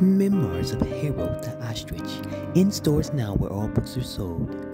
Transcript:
Memoirs of Hero the Ostrich. In stores now where all books are sold.